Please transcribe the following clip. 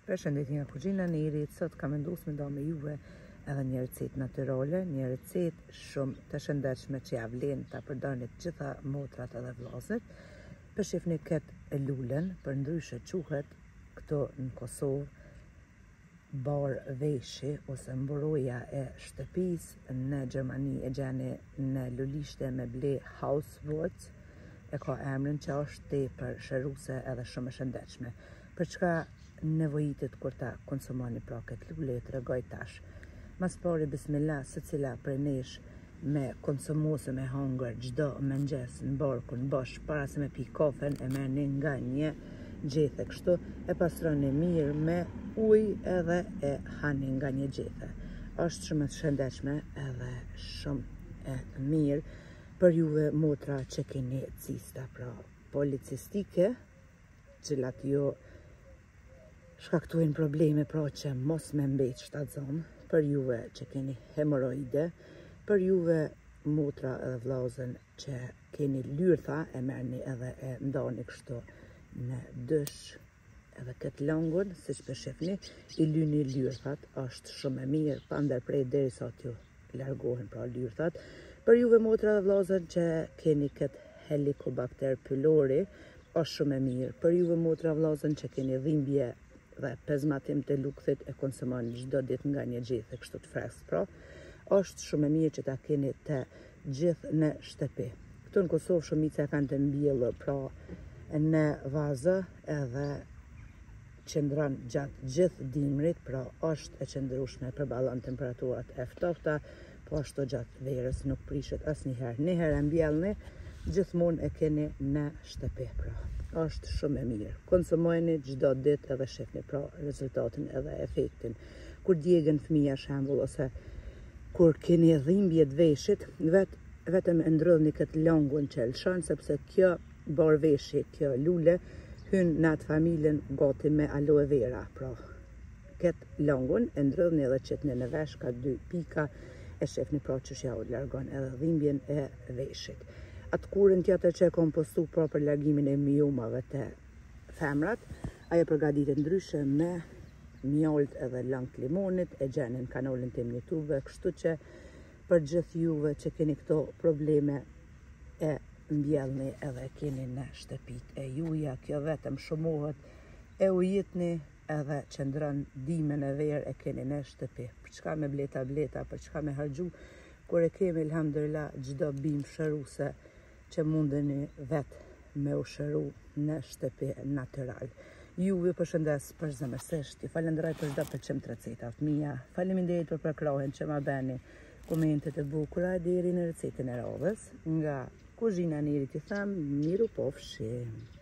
Përshëndetje nga kuzhina e Nerit. Sot kam vendosur me nda me juve edhe një recetë natyrale, një recetë shumë të shëndetshme që ja vlen ta përdorni të gjitha motrat edhe vllazët. Përshifni këtë lulen, përndryshe quhet këtu në Kosovë bar veshi ose mburoja e shtëpisë. Në Gjermani e gjeni në lulishte me ble Hauswurst, e ka emrin që është tepër shëruese edhe shumë e shëndetshme. Për çka nevojitet kur ta konsumoni pra këtë lule, t'rregoj tash. Mas pari bismillah, secila prej nesh me konsumose me hangër çdo mëngjes në barkun bosh para se me pi kafen, e merrni nga një gjethe kështu, e pastroni mirë me ujë edhe e hani nga një gjethe. Është shumë e shëndetshme edhe shumë e mirë për juve motra që keni cista pra policistike, cilat jo shkaktojnë probleme pra që mos me mbet shtatzon, për juve që keni hemoroide, për juve motra edhe vllazën që keni lyrtha, e merrni edhe e ndani kështu në dysh, edhe këtë langun, siç po shihni, i lyni lyrthat, është shumë e mirë pa ndërprej derisa t'ju largohen pra lyrthat. Për juve motra dhe vllazën që keni këtë Helicobacter pylori, është shumë e mirë. Për juve motra vllazën që keni dhimbje dhe pezmatim të lukthit, e konsumoni çdo ditë nga një gjethe kështu të freskët pra, është shumë e mirë që ta keni të gjithë në shtëpi. Këtu në Kosovë shumica e kanë të mbjellur pra në vazë, edhe qëndron gjatë gjithë dimrit, pra është e qëndrueshme, përballon temperaturat e ftofta, po ashtu gjatë verës nuk prishet asnjëherë. Njëherë e mbjellni, gjithmonë e keni në shtëpi pra. Është shumë e mirë. Konsumojeni çdo ditë edhe shihni pra rezultatin edhe efektin. Kur djegën fëmija shembull, ose kur keni dhimbje të veshit, vetëm e ndrodhni këtë langun që lëshon, sepse kjo barveshi, kjo lule, hyn në atë familjen gati me aloe vera. Pra, këtë langun e ndrodhni edhe qitni në vesh, ka 2 pika, e shihni pra që ja u largon edhe dhimbjen e veshit. Atë kurën tjetër që e kompostu pra për largimin e miomave të femrat, ajo përgatitet ndryshe me mjaltë edhe lang të limonit, e gjeni në kanalin tim në YouTube, kështu që për gjithë juve që keni këto probleme e mbjellni edhe keni në shtëpit e juja, kjo vetëm shumohet, e ujitni edhe qëndron dimën e verë e keni në shtëpi. Për çka me bleta, për çka me harxhu, kur e kemi elhamdulillah çdo bim shëruese që mundeni vetë me u shëru në shtëpi natyral. Juve përshëndes përzemërsisht, ju falenderoj për çdo pëlqim të recetat mia. Faleminderit për përkrahen që ma bëni komentet e bukura deri në recetën e radhës. Nga kuzhina e Nerit ju them, miru pofshim.